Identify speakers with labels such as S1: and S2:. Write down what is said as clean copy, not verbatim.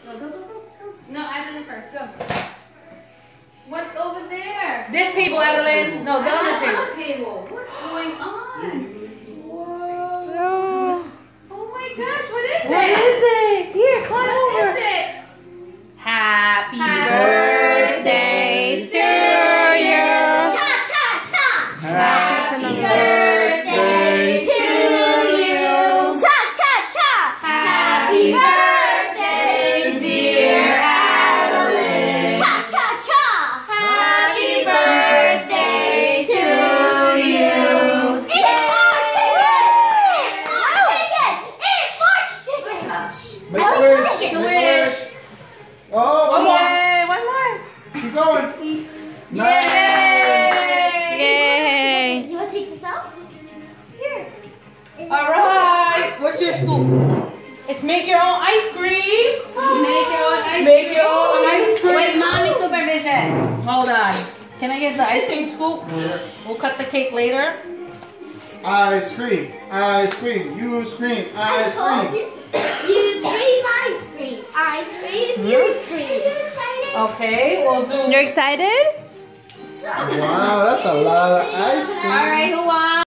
S1: Go, go, go, go. No, Adeline first. Go. What's over there?
S2: This table, Adeline. No, the other table.
S1: Table. What's going on? Whoa. Oh my gosh, what is it?
S2: What is it? Here, climb over.
S1: What is it?
S2: Happy
S1: birthday
S2: to you.
S1: Cha, cha, cha.
S2: Happy
S1: birthday to you. Cha, cha, cha. Happy birthday, dear Adeline. Cha, cha, cha. Happy birthday to you. Eat more chicken. Eat more chicken. Eat more chicken.
S3: Make a wish. Make a wish. Oh, one more.
S2: Yay! One more.
S3: Keep going.
S2: Yay!
S1: You want to take this out? Here.
S2: All right. What's your scoop? It's make your own ice cream.
S1: Make your own ice cream.
S2: Make your own ice cream.
S1: With mommy supervision.
S2: Hold on. Can I get the ice cream scoop? We'll cut the cake later.
S3: Ice cream. Ice cream. You scream. Ice cream.
S1: You scream ice cream. Ice cream. You scream.
S2: Okay, we'll do.
S1: You're excited?
S3: Wow, that's a lot of ice cream.
S1: All right, who wants?